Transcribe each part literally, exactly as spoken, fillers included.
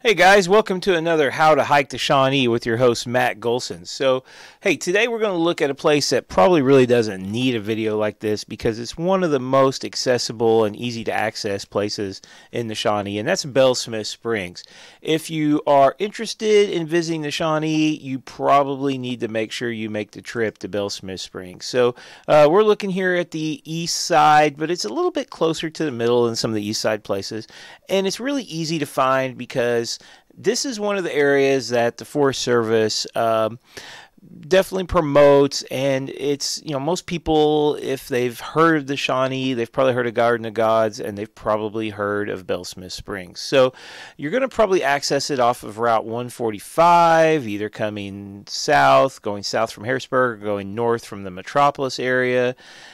Hey guys, welcome to another How to Hike the Shawnee with your host Matt Golson. So, hey, today we're going to look at a place that probably really doesn't need a video like this because it's one of the most accessible and easy to access places in the Shawnee, and that's Bellsmith Springs. If you are interested in visiting the Shawnee, you probably need to make sure you make the trip to Bellsmith Springs. So, uh, we're looking here at the east side, but it's a little bit closer to the middle than some of the east side places, and it's really easy to find because this is one of the areas that the Forest Service um, definitely promotes, and it's, you know, most people, if they've heard of the Shawnee, they've probably heard of Garden of Gods, and they've probably heard of Bellsmith Springs. So you're going to probably access it off of Route one forty-five, either coming south, going south from Harrisburg, or going north from the Metropolis area.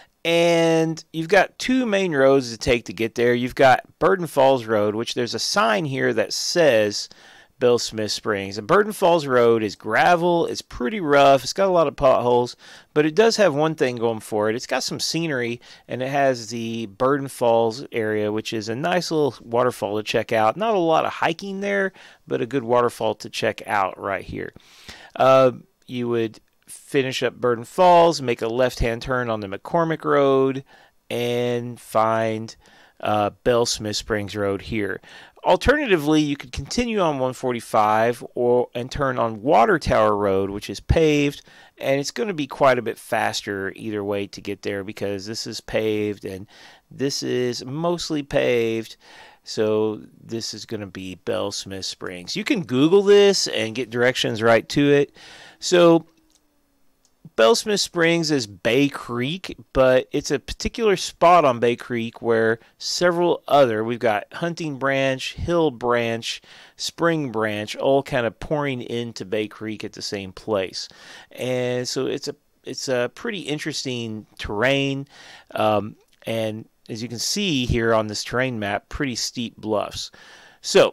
And you've got two main roads to take to get there. You've got Burden Falls Road, which there's a sign here that says Bellsmith Springs. And Burden Falls Road is gravel. It's pretty rough. It's got a lot of potholes, but it does have one thing going for it. It's got some scenery, and it has the Burden Falls area, which is a nice little waterfall to check out. Not a lot of hiking there, but a good waterfall to check out right here. Uh, you would finish up Burden Falls, make a left-hand turn on the McCormick Road, and find uh, Bellsmith Springs Road here. Alternatively, you could continue on one forty-five or and turn on Water Tower Road, which is paved, and it's going to be quite a bit faster either way to get there because this is paved and this is mostly paved. So this is going to be Bellsmith Springs. You can Google this and get directions right to it. So Bellsmith Springs is Bay Creek, but it's a particular spot on Bay Creek where several other, we've got Hunting Branch, Hill Branch, Spring Branch, all kind of pouring into Bay Creek at the same place. And so it's a it's a pretty interesting terrain, um, and as you can see here on this terrain map, pretty steep bluffs. So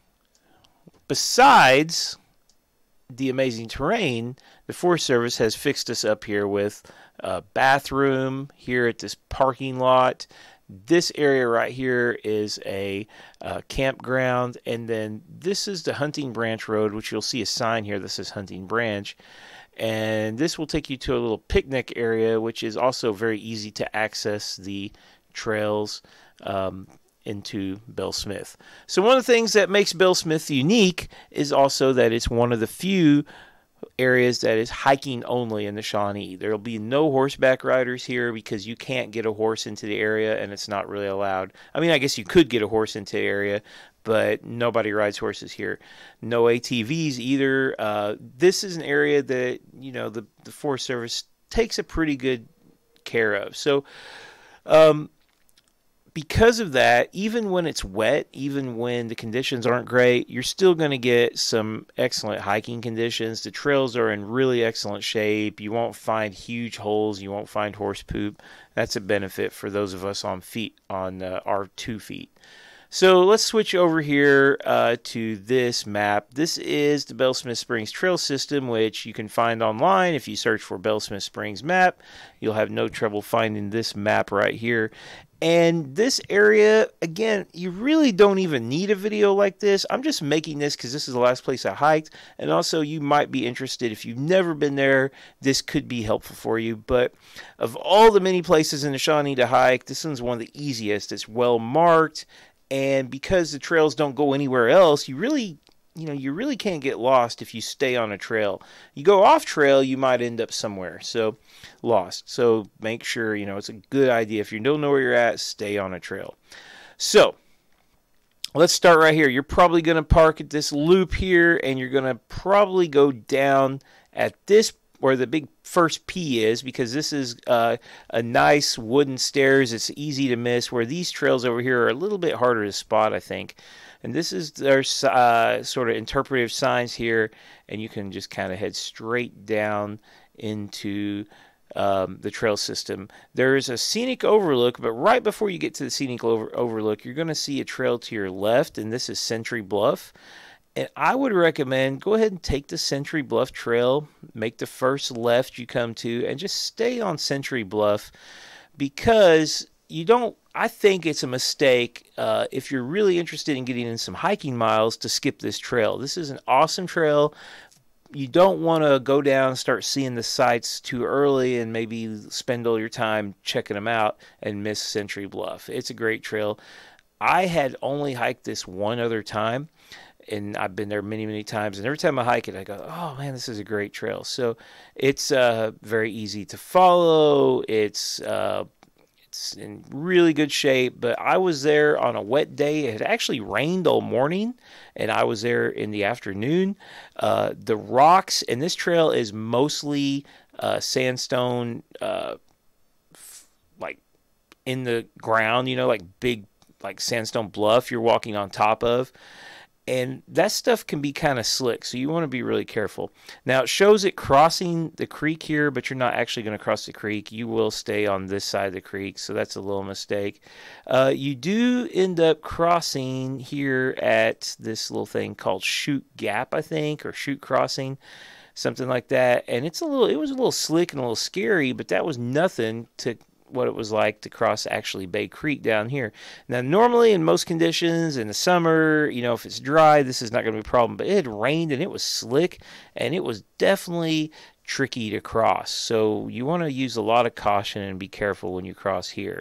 besides the amazing terrain, the Forest Service has fixed us up here with a bathroom here at this parking lot. This area right here is a uh, campground, and then this is the Hunting Branch Road, which you'll see a sign here that says Hunting Branch. And this will take you to a little picnic area, which is also very easy to access the trails um, into Bellsmith. So one of the things that makes Bellsmith unique is also that it's one of the few areas that is hiking only in the Shawnee. There will be no horseback riders here because you can't get a horse into the area and it's not really allowed. I mean, I guess you could get a horse into the area, but nobody rides horses here. No A T Vs either. Uh, this is an area that, you know, the, the Forest Service takes a pretty good care of. So, um, because of that, even when it's wet, even when the conditions aren't great, you're still going to get some excellent hiking conditions. The trails are in really excellent shape. You won't find huge holes. You won't find horse poop. That's a benefit for those of us on feet, on uh, our two feet. So let's switch over here uh, to this map. This is the Bellsmith Springs Trail System, which you can find online. If you search for Bellsmith Springs map, you'll have no trouble finding this map right here. And this area, again, you really don't even need a video like this. I'm just making this because this is the last place I hiked. And also, you might be interested. If you've never been there, this could be helpful for you. But of all the many places in the Shawnee to hike, this one's one of the easiest. It's well marked. And because the trails don't go anywhere else, you really, you know, you really can't get lost if you stay on a trail. You go off trail, you might end up somewhere. So, lost. So, make sure, you know, it's a good idea. If you don't know where you're at, stay on a trail. So, let's start right here. You're probably going to park at this loop here, and you're going to probably go down at this where the big first P is, because this is uh, a nice wooden stairs. It's easy to miss, where these trails over here are a little bit harder to spot, I think. And this is their uh, sort of interpretive signs here, and you can just kind of head straight down into um, the trail system. There's a scenic overlook, but right before you get to the scenic over overlook, you're going to see a trail to your left, and this is Century Bluff. And I would recommend go ahead and take the Century Bluff Trail, make the first left you come to, and just stay on Century Bluff, because you don't, I think it's a mistake uh, if you're really interested in getting in some hiking miles to skip this trail. This is an awesome trail. You don't want to go down and start seeing the sights too early and maybe spend all your time checking them out and miss Century Bluff. It's a great trail. I had only hiked this one other time, and I've been there many, many times. And every time I hike it, I go, oh, man, this is a great trail. So it's uh, very easy to follow. It's uh, it's in really good shape. But I was there on a wet day. It had actually rained all morning, and I was there in the afternoon. Uh, the rocks, and this trail is mostly uh, sandstone, uh, f- like in the ground, you know, like big, like sandstone bluff you're walking on top of. And that stuff can be kind of slick, so you want to be really careful. Now, it shows it crossing the creek here, but you're not actually going to cross the creek. You will stay on this side of the creek, so that's a little mistake. Uh, you do end up crossing here at this little thing called Chute Gap, I think, or Chute Crossing, something like that. And it's a little, it was a little slick and a little scary, but that was nothing to what it was like to cross actually Bay Creek down here. Now, normally in most conditions in the summer, you know, if it's dry, this is not going to be a problem. But it had rained and it was slick, and it was definitely tricky to cross. So you want to use a lot of caution and be careful when you cross here.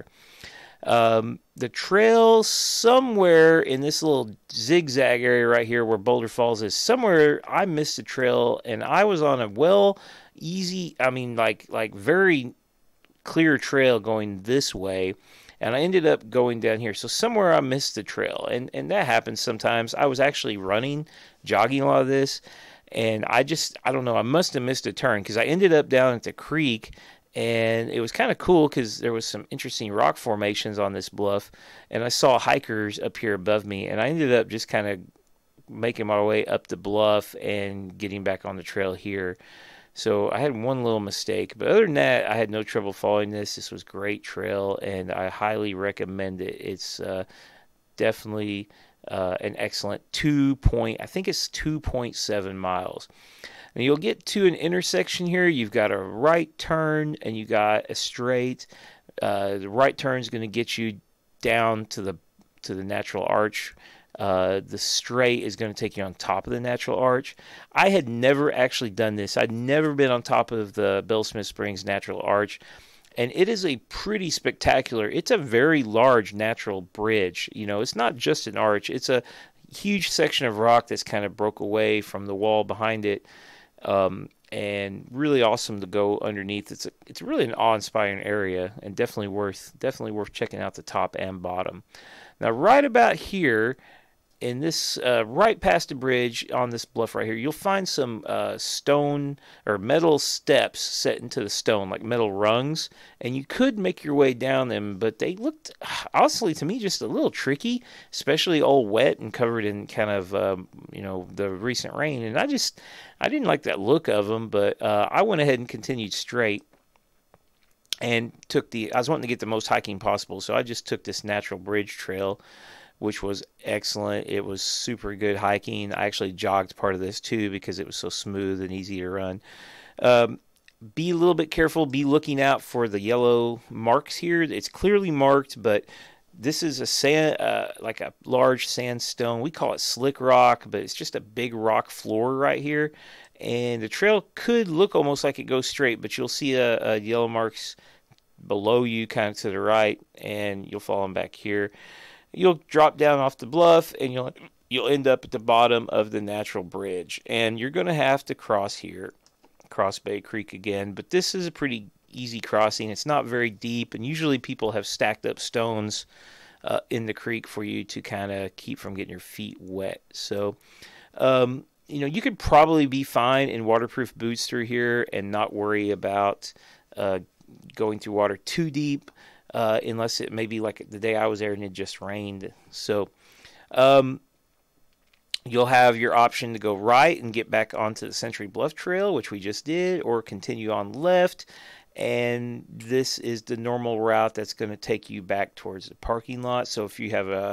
Um, the trail somewhere in this little zigzag area right here where Boulder Falls is, somewhere I missed the trail, and I was on a well easy, I mean like like very clear trail going this way, and I ended up going down here. So somewhere I missed the trail, and and that happens sometimes. I was actually running, jogging a lot of this, and I just, I don't know, I must have missed a turn because I ended up down at the creek, and it was kind of cool because there was some interesting rock formations on this bluff, and I saw hikers up here above me, and I ended up just kind of making my way up the bluff and getting back on the trail here. So I had one little mistake, but other than that, I had no trouble following this. This was a great trail, and I highly recommend it. It's uh, definitely uh, an excellent two point, I think it's two point seven miles. And you'll get to an intersection here. You've got a right turn, and you got a straight. Uh, the right turn is going to get you down to the to the natural arch. Uh, the straight is going to take you on top of the natural arch. I had never actually done this. I'd never been on top of the Bill Smith Springs natural arch, and it is a pretty spectacular, it's a very large natural bridge. You know, it's not just an arch. It's a huge section of rock that's kind of broke away from the wall behind it, um, and really awesome to go underneath. It's a, it's really an awe-inspiring area, and definitely worth definitely worth checking out the top and bottom. Now, right about here, in this, uh, right past the bridge on this bluff right here, you'll find some uh, stone or metal steps set into the stone, like metal rungs, and you could make your way down them, but they looked, honestly, to me, just a little tricky, especially all wet and covered in kind of, um, you know, the recent rain, and I just, I didn't like that look of them, but uh, I went ahead and continued straight and took the, I was wanting to get the most hiking possible, so I just took this natural bridge trail, which was excellent. It was super good hiking. I actually jogged part of this too because it was so smooth and easy to run. Um, be a little bit careful. Be looking out for the yellow marks here. It's clearly marked, but this is a sand, uh, like a large sandstone. We call it slick rock, but it's just a big rock floor right here. And the trail could look almost like it goes straight, but you'll see a, a yellow marks below you kind of to the right, and you'll follow them back here. You'll drop down off the bluff, and you'll you'll end up at the bottom of the natural bridge. And you're going to have to cross here, cross Bay Creek again. But this is a pretty easy crossing. It's not very deep, and usually people have stacked up stones uh, in the creek for you to kind of keep from getting your feet wet. So, um, you know, you could probably be fine in waterproof boots through here and not worry about uh, going through water too deep. Uh, unless it may be like the day I was there and it just rained. So um, you'll have your option to go right and get back onto the Century Bluff Trail, which we just did, or continue on left. And this is the normal route that's going to take you back towards the parking lot. So if you have a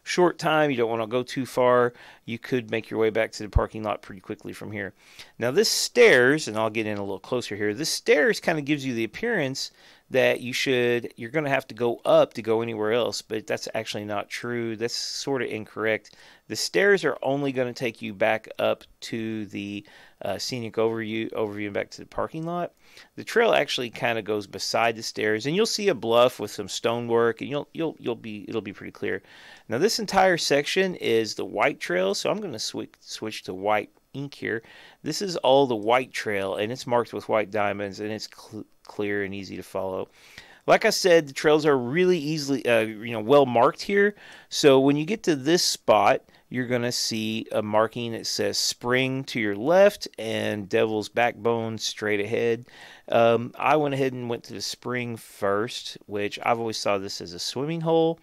short time, you don't want to go too far, you could make your way back to the parking lot pretty quickly from here. Now this stairs, and I'll get in a little closer here, this stairs kind of gives you the appearance that you should, you're going to have to go up to go anywhere else, but that's actually not true. That's sort of incorrect. The stairs are only going to take you back up to the uh, scenic overview, overview and back to the parking lot. The trail actually kind of goes beside the stairs, and you'll see a bluff with some stonework, and you'll you'll you'll be it'll be pretty clear. Now this entire section is the white trail, so I'm going to switch switch to white ink here. This is all the white trail, and it's marked with white diamonds, and it's cl clear and easy to follow. Like I said, the trails are really easily, uh, you know, well marked here. So when you get to this spot, you're going to see a marking that says Spring to your left and Devil's Backbone straight ahead. Um, I went ahead and went to the Spring first, which I've always saw this as a swimming hole.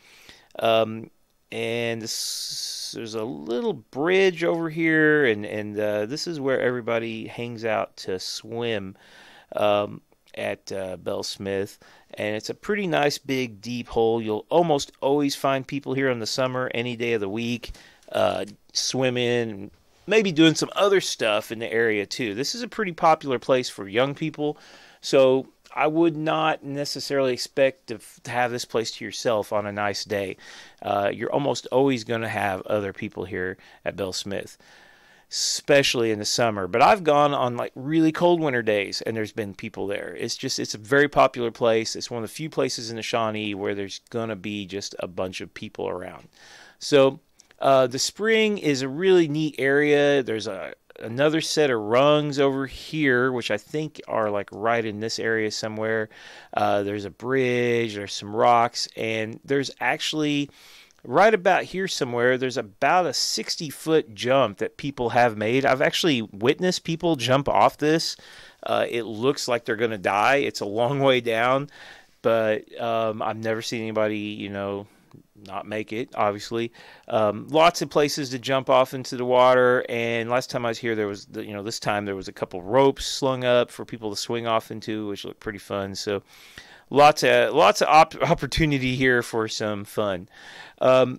Um, and this, there's a little bridge over here, and, and uh, this is where everybody hangs out to swim. Um, at uh, Bell Smith, and it's a pretty nice big deep hole. You'll almost always find people here in the summer, any day of the week, uh, swimming and maybe doing some other stuff in the area too. This is a pretty popular place for young people, so I would not necessarily expect to, to have this place to yourself on a nice day. Uh, you're almost always going to have other people here at Bell Smith, especially in the summer. But I've gone on like really cold winter days, and there's been people there. It's just, it's a very popular place. It's one of the few places in the Shawnee where there's gonna be just a bunch of people around. So uh, the Spring is a really neat area. There's a another set of rungs over here, which I think are like right in this area somewhere. Uh, there's a bridge, there's some rocks, and there's actually right about here somewhere, there's about a sixty foot jump that people have made. I've actually witnessed people jump off this. Uh, it looks like they're going to die. It's a long way down, but um, I've never seen anybody, you know, not make it, obviously. Um, lots of places to jump off into the water, and last time I was here, there was, you know, this time there was a couple ropes slung up for people to swing off into, which looked pretty fun. So lots of lots of op opportunity here for some fun. Um,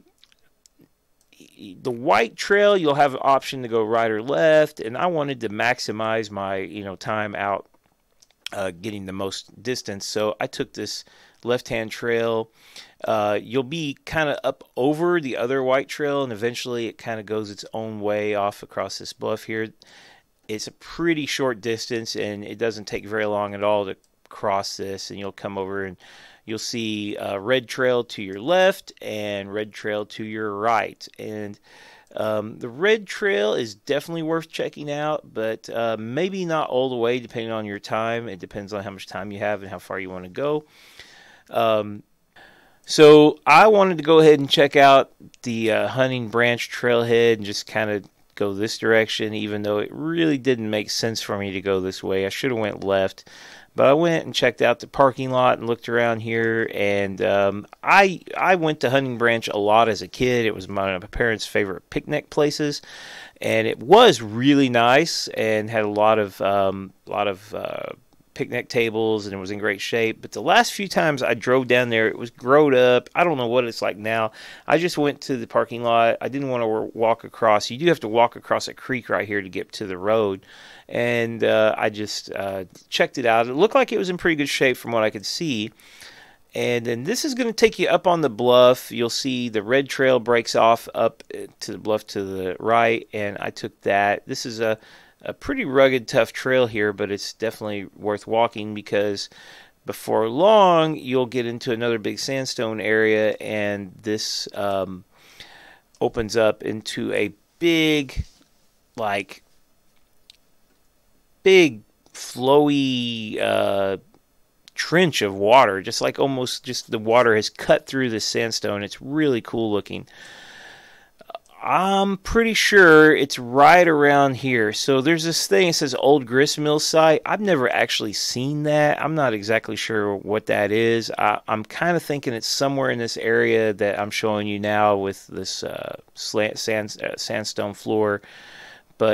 the white trail, you'll have an option to go right or left, and I wanted to maximize my, you know, time out uh, getting the most distance, so I took this left-hand trail. Uh, you'll be kind of up over the other white trail, and eventually it kind of goes its own way off across this bluff here. It's a pretty short distance, and it doesn't take very long at all to cross this, and you'll come over and you'll see a red trail to your left and red trail to your right. And um, the red trail is definitely worth checking out, but uh, maybe not all the way depending on your time. It depends on how much time you have and how far you want to go. Um, so I wanted to go ahead and check out the uh, Hunting Branch trailhead and just kind of go this direction, even though it really didn't make sense for me to go this way. I should have went left. But I went and checked out the parking lot and looked around here, and um, I I went to Hunting Branch a lot as a kid. It was my, my parents' favorite picnic places, and it was really nice and had a lot of um, lot of uh, picnic tables, and it was in great shape. But the last few times I drove down there, it was growed up. I don't know what it's like now. I just went to the parking lot. I didn't want to walk across. You do have to walk across a creek right here to get to the road. And uh, I just uh, checked it out. It looked like it was in pretty good shape from what I could see. And then this is going to take you up on the bluff. You'll see the red trail breaks off up to the bluff to the right, and I took that. This is a, a pretty rugged, tough trail here, but it's definitely worth walking because before long you'll get into another big sandstone area, and this um, opens up into a big, like, big flowy uh, trench of water, just like almost just the water has cut through the sandstone. It's really cool looking. I'm pretty sure it's right around here. So there's this thing, it says Old Gristmill Site. I've never actually seen that. I'm not exactly sure what that is. I, I'm kind of thinking it's somewhere in this area that I'm showing you now with this uh, slant sand, uh, sandstone floor. But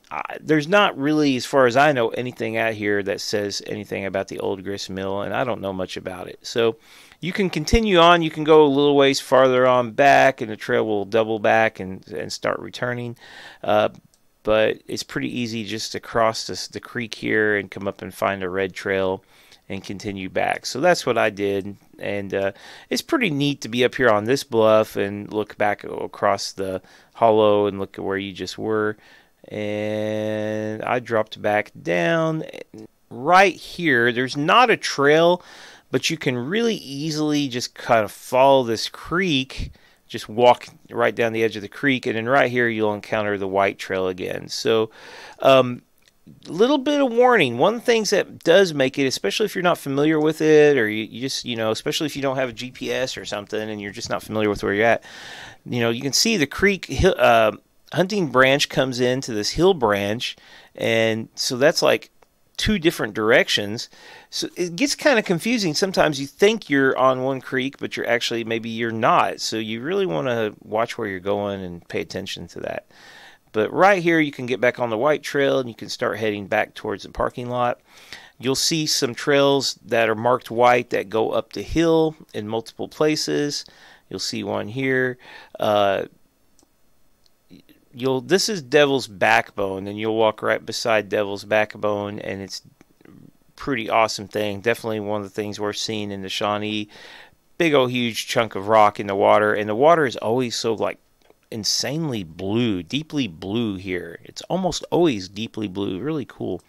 I, there's not really, as far as I know, anything out here that says anything about the old grist mill, and I don't know much about it. So you can continue on. You can go a little ways farther on back, and the trail will double back and, and start returning. Uh, but it's pretty easy just to cross this, the creek here and come up and find a red trail and continue back. So that's what I did, and uh, it's pretty neat to be up here on this bluff and look back across the hollow and look at where you just were. And I dropped back down right here. There's not a trail, but you can really easily just kind of follow this creek, just walk right down the edge of the creek, and then right here you'll encounter the white trail again. So um, little bit of warning. One of the things that does make it, especially if you're not familiar with it, or you, you just, you know, especially if you don't have a G P S or something and you're just not familiar with where you're at, you know, you can see the creek uh, hunting branch comes into this hill branch, and so that's like two different directions. So it gets kind of confusing. Sometimes you think you're on one creek, but you're actually, maybe you're not. So you really want to watch where you're going and pay attention to that. But right here, you can get back on the white trail and you can start heading back towards the parking lot. You'll see some trails that are marked white that go up the hill in multiple places. You'll see one here. Uh, you'll this is Devil's Backbone, and you'll walk right beside Devil's Backbone, and it's a pretty awesome thing. Definitely one of the things we're seeing in the Shawnee. Big old huge chunk of rock in the water, and the water is always so like insanely blue, deeply blue here. It's almost always deeply blue. Really cool.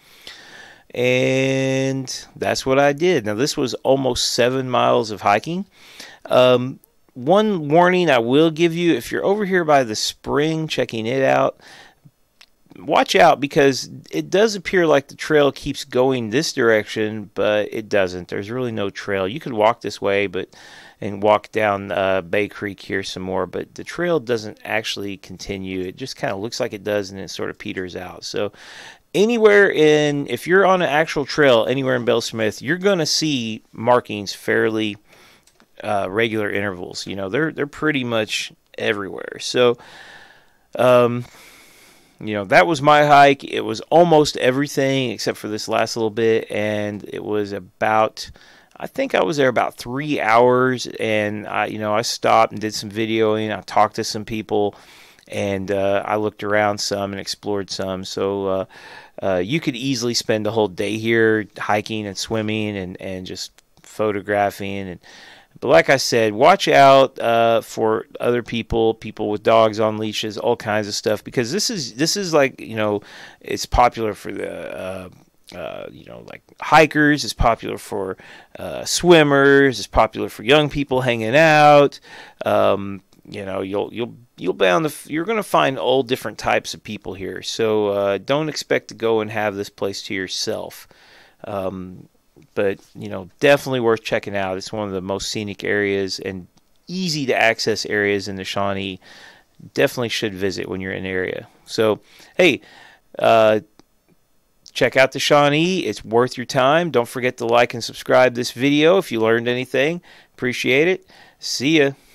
And that's what I did. Now this was almost seven miles of hiking. Um, one warning I will give you, if you're over here by the spring checking it out, watch out, because it does appear like the trail keeps going this direction, but it doesn't. There's really no trail. You could walk this way, but and walk down uh, Bay Creek here some more, but the trail doesn't actually continue. It just kind of looks like it does, and it sort of peters out. So anywhere in, if you're on an actual trail anywhere in Bell Smith, you're going to see markings fairly uh, regular intervals. You know, they're they're pretty much everywhere. So, um, you know, that was my hike. It was almost everything except for this last little bit, and it was about, I think I was there about three hours, and I, you know, I stopped and did some videoing. I talked to some people, and uh, I looked around some and explored some. So uh, uh, you could easily spend the whole day here hiking and swimming and, and just photographing. And but like I said, watch out uh, for other people, people with dogs on leashes, all kinds of stuff, because this is this is like, you know, it's popular for the uh, Uh, you know, like hikers. It's popular for uh, swimmers. It's popular for young people hanging out. Um, you know, you'll you'll you'll be on the. You're going to find all different types of people here. So uh, don't expect to go and have this place to yourself. Um, but you know, definitely worth checking out. It's one of the most scenic areas and easy to access areas in the Shawnee. Definitely should visit when you're in the area. So hey. Uh, Check out the Shawnee. It's worth your time. Don't forget to like and subscribe this video if you learned anything. Appreciate it. See ya.